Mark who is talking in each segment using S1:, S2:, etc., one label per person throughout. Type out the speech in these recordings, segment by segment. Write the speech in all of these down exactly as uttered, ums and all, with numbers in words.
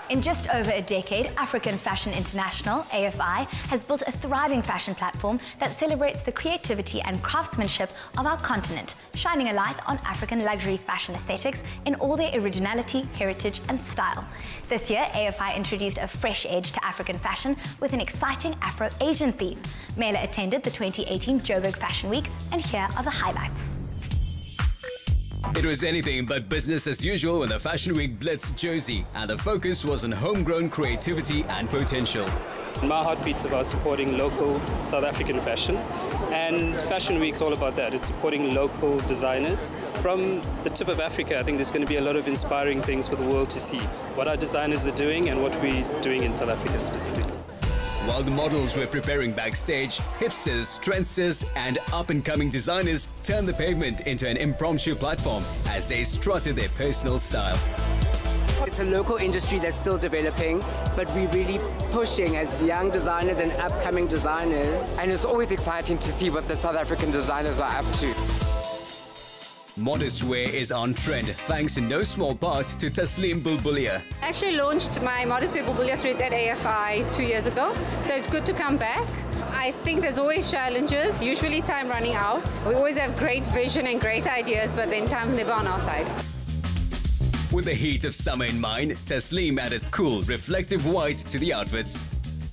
S1: In just over a decade, African Fashion International, A F I, has built a thriving fashion platform that celebrates the creativity and craftsmanship of our continent, shining a light on African luxury fashion aesthetics in all their originality, heritage and style. This year, A F I introduced a fresh edge to African fashion with an exciting Afro-Asian theme. Mela attended the twenty eighteen Joburg Fashion Week, and here are the highlights.
S2: It was anything but business as usual when the Fashion Week blitzed Jersey, and the focus was on homegrown creativity and potential.
S3: My heart beats about supporting local South African fashion, and Fashion Week's all about that. It's supporting local designers. From the tip of Africa, I think there's going to be a lot of inspiring things for the world to see, what our designers are doing and what we're doing in South Africa specifically.
S2: While the models were preparing backstage, hipsters, trendsters and up-and-coming designers turned the pavement into an impromptu platform as they strutted their personal style.
S4: It's a local industry that's still developing, but we're really pushing as young designers and upcoming designers, and it's always exciting to see what the South African designers are up to.
S2: Modest wear is on trend, thanks in no small part to Taslim Bulbulia.
S5: I actually launched my Modest Wear Bulbulia threads at A F I two years ago, so it's good to come back. I think there's always challenges, usually time running out. We always have great vision and great ideas, but then time's never on our side.
S2: With the heat of summer in mind, Taslim added cool, reflective white to the outfits.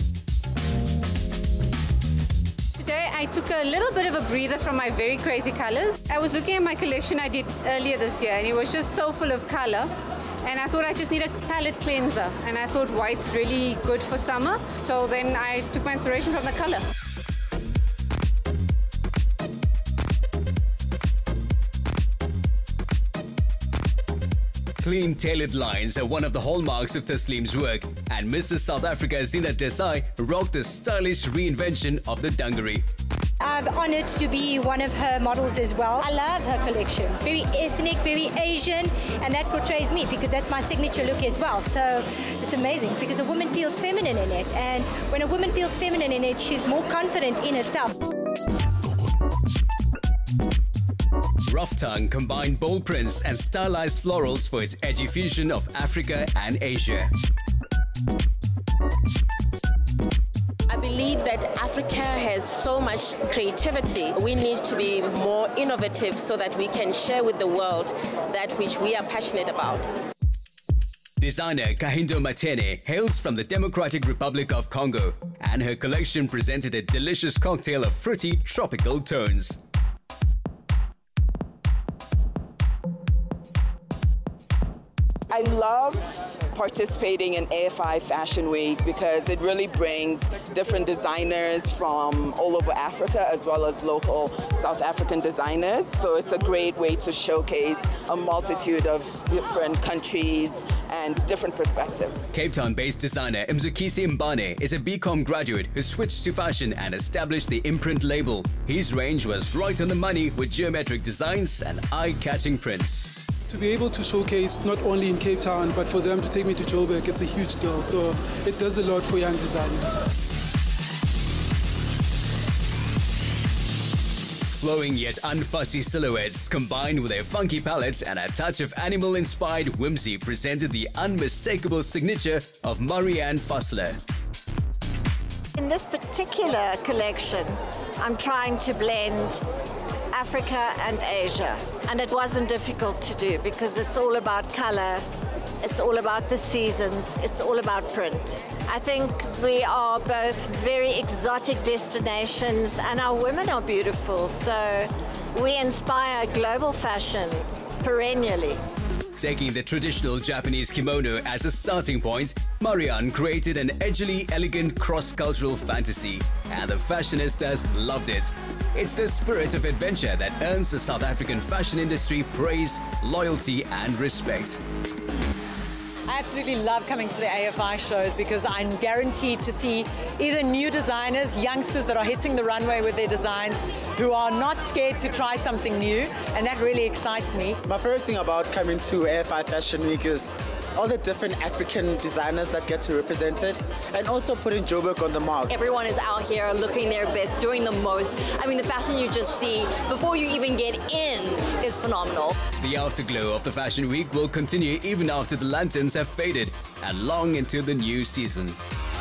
S5: Today I took a little bit of a breather from my very crazy colors. I was looking at my collection I did earlier this year, and it was just so full of color. And I thought I just need a palette cleanser, and I thought white's really good for summer. So then I took my inspiration from the color.
S2: Clean, tailored lines are one of the hallmarks of Taslim's work, and Missus South Africa Zina Desai rocked the stylish reinvention of the dungaree.
S6: I'm honoured to be one of her models as well. I love her collections. Very ethnic, very Asian, and that portrays me because that's my signature look as well. So it's amazing because a woman feels feminine in it, and when a woman feels feminine in it, she's more confident in herself.
S2: Rough Tongue combined bold prints and stylized florals for its edgy fusion of Africa and Asia.
S7: I believe that Africa has so much creativity. We need to be more innovative so that we can share with the world that which we are passionate about.
S2: Designer Kahindo Matene hails from the Democratic Republic of Congo, and her collection presented a delicious cocktail of fruity, tropical tones.
S8: I love participating in A F I Fashion Week because it really brings different designers from all over Africa as well as local South African designers. So it's a great way to showcase a multitude of different countries and different perspectives.
S2: Cape Town-based designer Mzukisi Mbane is a B Com graduate who switched to fashion and established the Imprint label. His range was right on the money with geometric designs and eye-catching prints.
S9: To be able to showcase not only in Cape Town, but for them to take me to Joburg, it's a huge deal. So it does a lot for young designers.
S2: Flowing yet unfussy silhouettes combined with a funky palette and a touch of animal-inspired whimsy presented the unmistakable signature of Marianne Fassler.
S10: In this particular collection, I'm trying to blend Africa and Asia, and it wasn't difficult to do because it's all about color, it's all about the seasons, it's all about print. I think we are both very exotic destinations and our women are beautiful, so we inspire global fashion perennially.
S2: Taking the traditional Japanese kimono as a starting point, Marianne created an edgily elegant cross-cultural fantasy, and the fashionistas loved it. It's the spirit of adventure that earns the South African fashion industry praise, loyalty and respect.
S11: I absolutely love coming to the A F I shows because I'm guaranteed to see either new designers, youngsters that are hitting the runway with their designs, who are not scared to try something new, and that really excites me.
S12: My favorite thing about coming to A F I Fashion Week is all the different African designers that get to represent it, and also putting Joburg on the map.
S13: Everyone is out here looking their best, doing the most. I mean, the fashion you just see before you even get in is phenomenal.
S2: The afterglow of the Fashion Week will continue even after the lanterns have faded and long into the new season.